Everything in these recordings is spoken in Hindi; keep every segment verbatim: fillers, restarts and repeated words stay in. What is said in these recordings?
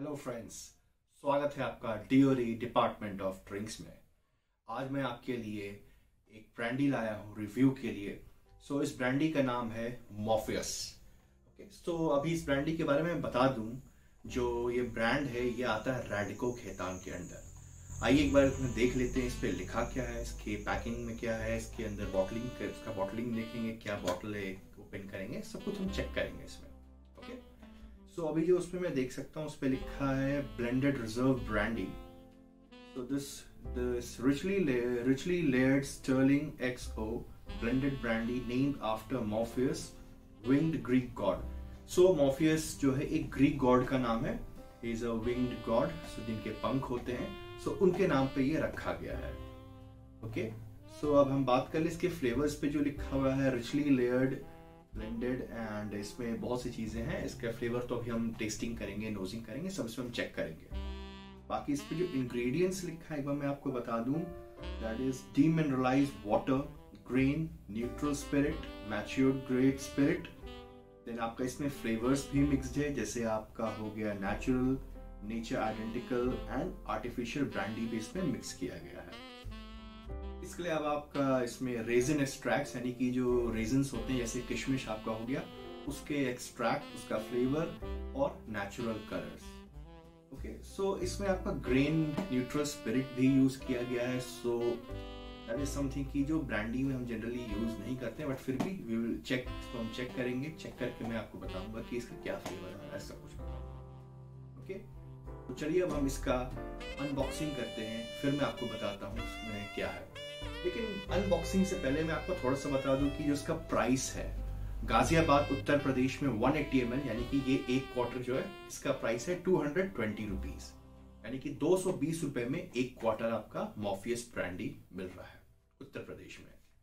हेलो फ्रेंड्स, स्वागत है आपका डियोरी डिपार्टमेंट ऑफ ड्रिंक्स में। आज मैं आपके लिए एक ब्रांडी लाया हूँ रिव्यू के लिए। सो so, इस ब्रांडी का नाम है मॉर्फियस। ओके, सो अभी इस ब्रांडी के बारे में बता दूं। जो ये ब्रांड है ये आता है रैडिको खेतान के अंडर। आइए एक बार इसमें देख लेते हैं इस पे लिखा क्या है, इसके पैकिंग में क्या है, इसके अंदर बॉटलिंग इसका बॉटलिंग देखेंगे, क्या बॉटल है, ओपन करेंगे, सब कुछ हम चेक करेंगे इसमें। ओके, सो so, अभी जो उसमें मैं देख सकता हूँ उस पर लिखा है blended reserve brandy. So this this richly la- richly layered sterling X O blended brandy named after Morpheus, winged Greek god. So Morpheus जो है एक ग्रीक गॉड का नाम है। He is a winged god, so जिनके पंख होते हैं, so उनके नाम पे ये रखा गया है। ओके, सो अब हम बात कर ले इसके फ्लेवर्स पे। जो लिखा हुआ है richly layered ब्लेंडेड, एंड इसमें बहुत सी चीजें हैं। इसका फ्लेवर तो अभी हम टेस्टिंग करेंगे, नोजिंग करेंगे, सब इसमें हम चेक करेंगे। बाकी इस पे जो इंग्रेडिएंट्स लिखा है एक बार मैं आपको बता दूं। That is demineralized water, grain, neutral spirit, matured grape spirit. Then आपका इसमें फ्लेवर्स भी मिक्स्ड है, जैसे आपका हो गया natural, nature identical and artificial brandy भी इसमें मिक्स किया गया है। इसके लिए अब आपका इसमें रेजिन एक्सट्रैक्ट्स, यानी कि जो रेजिन्स होते हैं जैसे किशमिश आपका हो गया, उसके एक्सट्रैक्ट, उसका फ्लेवर और नेचुरल कलर्स। ओके, सो इसमें आपका ग्रेन न्यूट्रल स्पिरिट भी यूज किया गया है। सो दैट इज समथिंग की जो ब्रांडी में हम जनरली यूज नहीं करते, बट फिर भी वी विल चेक, इसको हम चेक करेंगे। चेक करके मैं आपको बताऊंगा कि इसका क्या फ्लेवर है, ऐसा कुछ बताऊंगा। ओके, तो चलिए अब हम इसका अनबॉक्सिंग करते हैं, फिर मैं आपको बताता हूँ इसमें क्या है। लेकिन अनबॉक्सिंग से पहले मैं आपको थोड़ा सा बता दूं कि जो इसका प्राइस है, गाजियाबाद उत्तर प्रदेश में वन एट्टी एम एल, यानी कि ये एक क्वार्टर जो है, इसका प्राइस है टू हंड्रेड ट्वेंटी रुपीज, यानी कि दो सौ बीस रुपए में एक क्वार्टर आपका मॉर्फियस ब्रांडी मिल रहा है उत्तर प्रदेश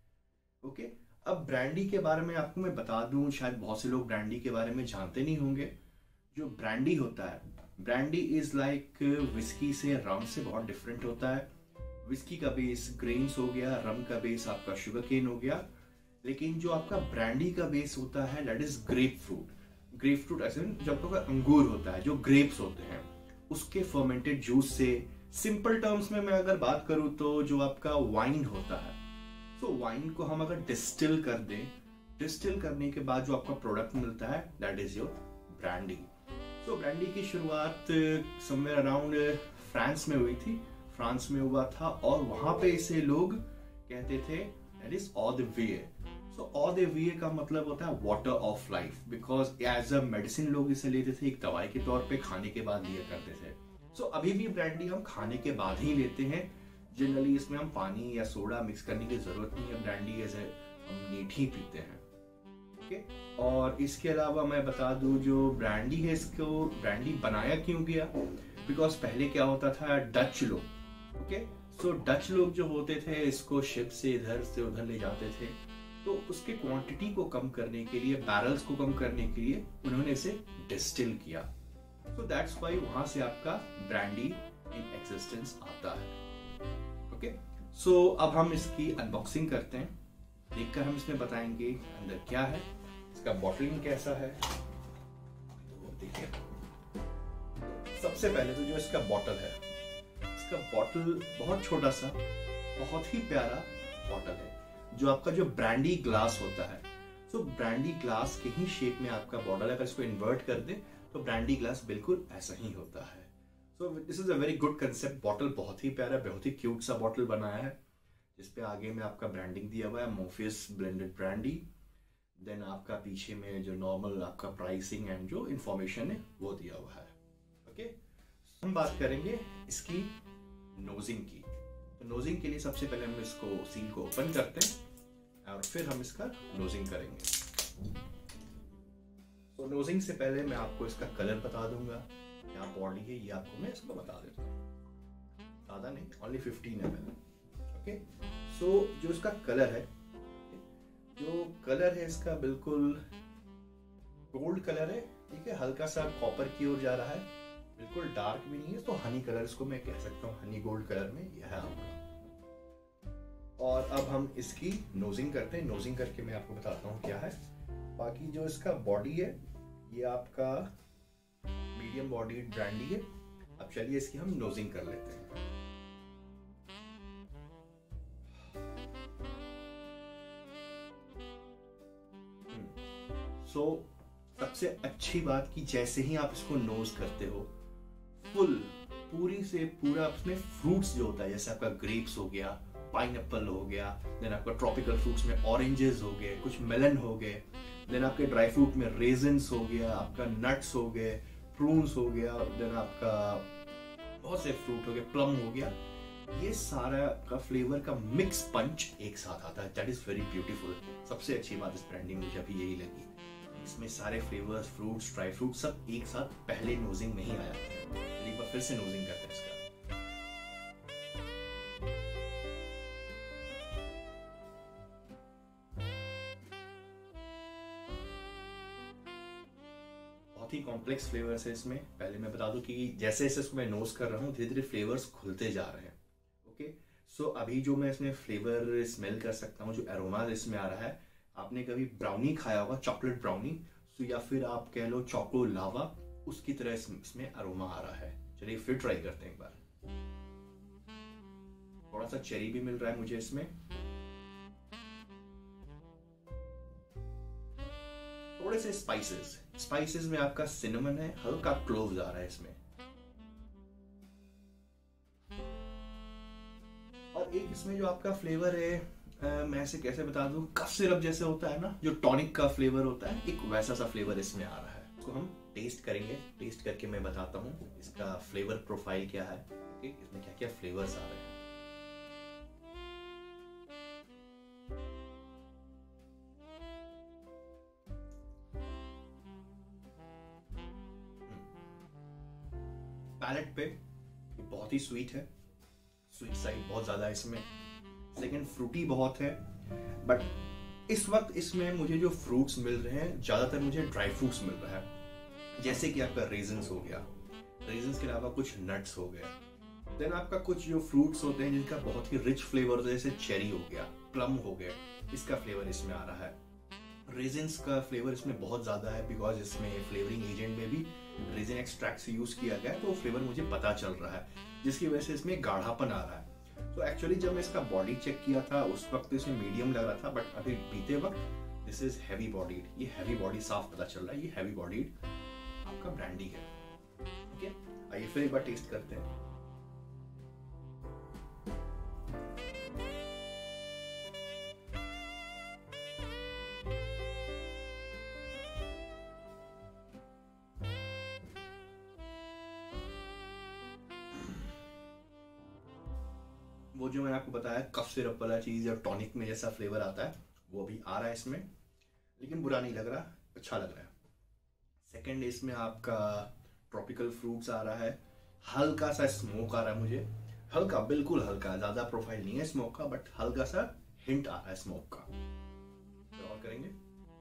में। ओके, अब ब्रांडी के बारे में आपको मैं बता दूं, शायद बहुत से लोग ब्रांडी के बारे में जानते नहीं होंगे। जो ब्रांडी होता है, ब्रांडी इज लाइक विस्की से, रम से बहुत डिफरेंट होता है। विस्की का बेस ग्रेन्स हो गया, रम का बेस आपका शुगर केन हो गया, लेकिन जो आपका ब्रांडी का बेस होता है that is grape fruit. Grape fruit ऐसे जो आपका अंगूर होता है, जो ग्रेप्स होते हैं, उसके फर्मेंटेड जूस से। सिंपल टर्म्स में मैं अगर बात करूं तो जो आपका वाइन होता है, तो वाइन को हम अगर डिस्टिल कर दें, डिस्टिल करने के बाद जो आपका प्रोडक्ट मिलता है दैट इज योर ब्रांडी। तो ब्रांडी की शुरुआत समवेयर अराउंड फ्रांस में हुई थी, फ्रांस में हुआ था, और वहां पे इसे लोग कहते थे दैट इज ऑ द वे। सो ऑ द वे का मतलब होता है water of life, because as a medicine लोग इसे लेते थे, एक दवाई के तौर पे खाने के बाद लिया करते थे। सो so, अभी भी ब्रांडी हम खाने के बाद ही लेते हैं जनरली। इसमें हम पानी या सोडा मिक्स करने की जरूरत नहीं है, ब्रांडी एज ए हम नीट ही पीते हैं। Okay okay? और इसके अलावा मैं बता दूं, जो ब्रांडी है, इसको ब्रांडी बनाया क्यों गया, बिकॉज पहले क्या होता था, डच लोग, ओके, सो डच लोग जो होते थे इसको शिप से इधर से उधर ले जाते थे, तो उसके क्वांटिटी को कम करने के लिए, बैरल्स को कम करने के लिए उन्होंने इसे डिस्टिल किया। सो दैट्स व्हाई वहां से आपका ब्रांडी इन एक्सिस्टेंस आता है। ओके, सो अब हम इसकी अनबॉक्सिंग करते हैं, देखकर हम इसमें बताएंगे अंदर क्या है, इसका बॉटलिंग कैसा है। तो देखिए, सबसे पहले तो जो इसका बॉटल है, इसका बॉटल बहुत छोटा सा, बहुत ही प्यारा बॉटल है। जो आपका जो ब्रांडी ग्लास होता है, सो ब्रांडी ग्लास के ही शेप में आपका बॉटल है। अगर इसको इन्वर्ट कर दे तो ब्रांडी ग्लास बिल्कुल ऐसा ही होता है। So this is a very good concept. Bottle बहुत ही प्यारा, बहुत ही क्यूट सा बॉटल बनाया है, जिसपे आगे में आपका ब्रांडिंग दिया हुआ है, मॉर्फियस ब्लेंडेड ब्रांडी। देन आपका पीछे में जो नॉर्मल आपका प्राइसिंग एंड जो इंफॉर्मेशन है वो दिया हुआ है। ओके, हम बात करेंगे इसकी नोजिंग की। तो नोजिंग के लिए सबसे पहले हम इसको सील को ओपन करते हैं और फिर हम इसका नोजिंग करेंगे। तो नोजिंग से पहले मैं आपको इसका कलर बता दूंगा। क्या बॉडी है ये आपको मैं इसको बता देता हूँ, ज्यादा नहीं, only fifteen M L. Okay, so जो इसका कलर है, जो कलर है इसका बिल्कुल गोल्ड कलर है, ठीक है, हल्का सा कॉपर की ओर जा रहा है, बिल्कुल डार्क भी नहीं है, तो हनी कलर इसको मैं कह सकता हूँ, हनी गोल्ड कलर में यह है आपका। और अब हम इसकी नोजिंग करते हैं। नोजिंग करके मैं आपको बताता हूँ क्या है। बाकी जो इसका बॉडी है ये आपका मीडियम बॉडीड ब्रांडी है। अब चलिए इसकी हम नोजिंग कर लेते हैं। सो so, सबसे अच्छी बात कि जैसे ही आप इसको नोज करते हो, फुल पूरी से पूरा उसमें फ्रूट्स जो होता है, जैसे आपका ग्रेप्स हो गया, पाइनएप्पल हो गया, देन आपका ट्रॉपिकल फ्रूट्स में ऑरेंजेस हो गए, कुछ मेलन हो गए, देन आपके ड्राई फ्रूट में रेजन्स हो गया, आपका नट्स हो गए, प्रून्स हो गया, देन आपका बहुत से फ्रूट हो गए, प्लम हो गया। ये सारा का फ्लेवर का मिक्स पंच एक साथ आता है। That is very beautiful. सबसे अच्छी बात इस ब्रांडी में मुझे अभी यही लगी, इसमें सारे फ्लेवर्स, फ्रूट्स, ड्राई फ्रूट सब एक साथ पहले नोजिंग में ही आ जाते हैं। एक बार फिर से नोजिंग करते हैं इसका। बहुत ही कॉम्प्लेक्स फ्लेवर्स है इसमें। पहले मैं बता दूं कि जैसे जैसे इसको मैं नोज कर रहा हूँ, धीरे धीरे फ्लेवर्स खुलते जा रहे हैं। ओके, सो अभी जो मैं इसमें फ्लेवर स्मेल कर सकता हूँ, जो एरोमा इसमें आ रहा है, आपने कभी ब्राउनी खाया होगा, चॉकलेट ब्राउनी, तो या फिर आप कह लो चॉको लावा, उसकी तरह इसमें अरोमा आ रहा है। चलिए फिर ट्राई करते हैं एक बार। थोड़ा सा चेरी भी मिल रहा है मुझे इसमें, थोड़े से स्पाइसेस स्पाइसेस में आपका सिनेमन है, हल्का क्लोव्स आ रहा है इसमें, और एक इसमें जो आपका फ्लेवर है, Uh, मैं इसे कैसे बता दूं, कफ सिरप जैसे होता है ना, जो टॉनिक का फ्लेवर होता है, एक वैसा सा फ्लेवर इसमें आ रहा है। इसको हम टेस्ट करेंगे, टेस्ट करके मैं बताता हूँ इसका फ्लेवर प्रोफाइल क्या है, ओके, इसमें क्या क्या फ्लेवर्स आ रहे हैं। पैलेट पे ये बहुत ही स्वीट है, स्वीट साइड बहुत ज्यादा है इसमें। सेकेंड, फ्रूटी बहुत है, बट इस वक्त इसमें मुझे जो फ्रूट्स मिल रहे हैं, ज्यादातर मुझे ड्राई फ्रूट्स मिल रहा है, जैसे कि आपका रेजन्स हो गया, रेजन्स के अलावा कुछ नट्स हो गए, देन आपका कुछ जो फ्रूट्स होते हैं जिनका बहुत ही रिच फ्लेवर होता है, जैसे चेरी हो गया, प्लम हो गए, इसका फ्लेवर इसमें आ रहा है। रेजन्स का फ्लेवर इसमें बहुत ज्यादा है, बिकॉज इसमें फ्लेवरिंग एजेंट में भी रेजन एक्सट्रैक्ट से यूज किया गया है, तो फ्लेवर मुझे पता चल रहा है, जिसकी वजह से इसमें गाढ़ापन आ रहा है। तो एक्चुअली जब मैं इसका बॉडी चेक किया था, उस वक्त इसे मीडियम लग रहा था, बट अभी पीते वक्त दिस इज हैवी बॉडीड। ये हैवी बॉडी साफ पता चल रहा है, ये हैवी बॉडीड आपका ब्रांडी है। ओके, आइए फिर एक बार टेस्ट करते हैं। वो जो मैंने आपको बताया कफ सिरप वाला चीज या टॉनिक में जैसा फ्लेवर आता है, वो भी आ रहा है इसमें, लेकिन बुरा नहीं लग रहा, अच्छा लग रहा है। सेकंड, इसमें आपका ट्रॉपिकल फ्रूट्स आ रहा है, हल्का सा स्मोक आ रहा है मुझे, हल्का, बिल्कुल हल्का, ज्यादा प्रोफाइल नहीं है स्मोक का, बट हल्का सा हिंट आ रहा है स्मोक का। तो और करेंगे,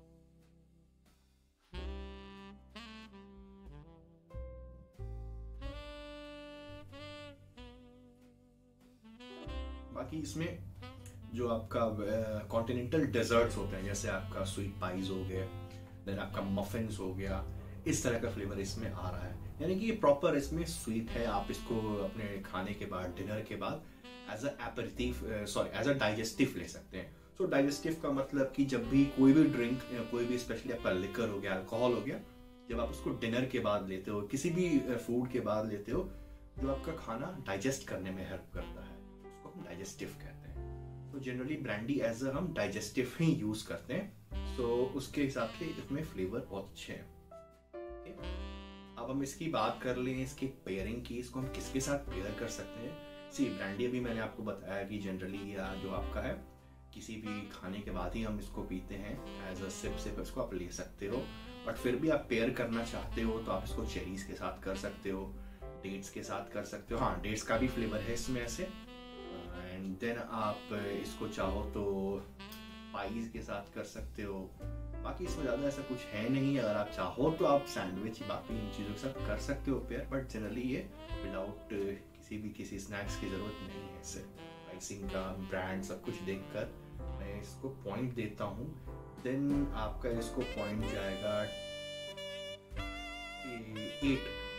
बाकी इसमें जो आपका कॉन्टिनेंटल डेजर्ट्स होते हैं, जैसे आपका स्वीट पाइज हो गए, देन आपका मफिन्स हो गया, इस तरह का फ्लेवर इसमें आ रहा है। यानी कि ये प्रॉपर इसमें स्वीट है, आप इसको अपने खाने के बाद, डिनर के बाद as a aperitif, sorry as a digestive ले सकते हैं। सो so, डाइजेस्टिव का मतलब कि जब भी कोई भी ड्रिंक, कोई भी स्पेशली आपका लिकर हो गया, अल्कोहल हो गया, जब आप उसको डिनर के बाद लेते हो, किसी भी फूड के बाद लेते हो, जो आपका खाना डाइजेस्ट करने में हेल्प करता है, उसको हम डाइजेस्टिव कहते हैं। तो जनरली ब्रांडी एज अ हम डाइजेस्टिव ही यूज करते हैं। सो so, उसके हिसाब से इसमें फ्लेवर बहुत अच्छे हैं। okay? अब हम इसकी बात कर लें, इसकी पेयरिंग की, इसको हम किसके साथ पेयर कर सकते हैं। सी ब्रांडी अभी मैंने आपको बताया कि जनरली या जो आपका है, किसी भी खाने के बाद ही हम इसको पीते हैं, एज अ सिप सिप इसको आप ले सकते हो, बट फिर भी आप पेयर करना चाहते हो तो आप इसको चेरीज के साथ कर सकते हो, डेट्स के साथ कर सकते हो। हाँ, डेट्स का भी फ्लेवर है इसमें ऐसे, एंड देन आप इसको चाहो तो पाइज के साथ कर सकते हो। बाकी इसमें ज़्यादा ऐसा कुछ है नहीं, अगर आप चाहो तो आप सैंडविच बाकी इन चीज़ों के साथ कर सकते हो पेयर, बट जनरली ये विदाउट किसी भी किसी स्नैक्स की ज़रूरत नहीं है। इससे प्राइसिंग का, ब्रांड, सब कुछ देखकर मैं इसको पॉइंट देता हूँ। देन आपका इसको पॉइंट जाएगा एट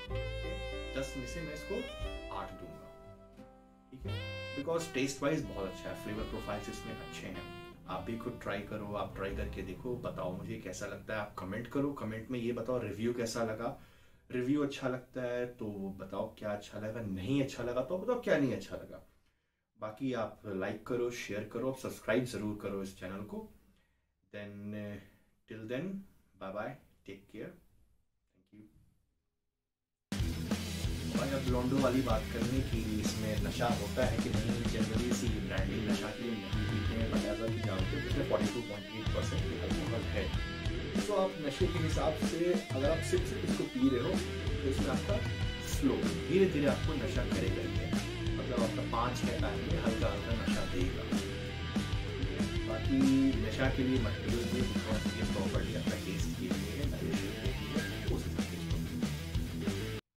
दस में से मैं इसको आठ दूंगा, ठीक है, बिकॉज टेस्ट वाइज बहुत अच्छा है, फ्लेवर प्रोफाइल्स इसमें अच्छे हैं। आप भी खुद ट्राई करो, आप ट्राई करके देखो, बताओ मुझे कैसा लगता है। आप कमेंट करो, कमेंट में ये बताओ रिव्यू कैसा लगा। रिव्यू अच्छा लगता है तो बताओ क्या अच्छा लगा, नहीं अच्छा लगा तो बताओ क्या नहीं अच्छा लगा। बाकी आप लाइक करो, शेयर करो, सब्सक्राइब ज़रूर करो इस चैनल को। Then till then bye bye, take care, thank you. भाई अब लॉन्डो वाली बात करने की, इसमें नशा होता है कि नहीं, जनरली सी ब्रांडिंग नशा के लिए नहीं पीते हैं, बट ऐसा भी जानते हैं जिसमें forty two point eight percent alcohol है। तो आप नशे के हिसाब से अगर आप सिर्फ सिर्फ इसको पी रहे हो तो इसमें आपका स्लो धीरे धीरे आपको नशा करेगा ही है, मतलब आपका पाँच छः टाइम में हल्का हल्का नशा देगा। बाकी नशा के लिए मत पियो, ये प्रॉपर्टी अफेक्ट